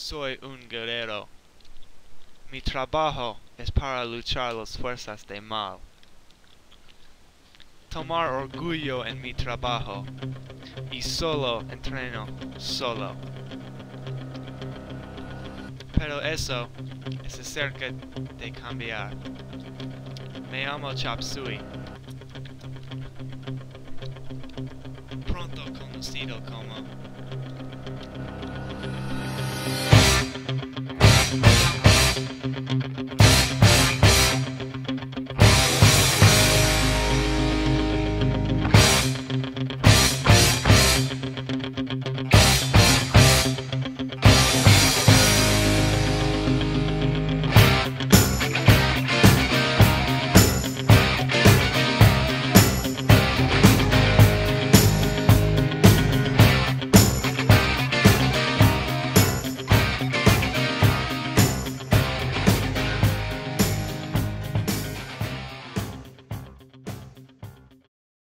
Soy un guerrero. Mi trabajo es para luchar las fuerzas del mal. Tomar orgullo en mi trabajo y solo entreno solo. Pero eso es acerca de cambiar. Me llamo Chop Suey, pronto conocido como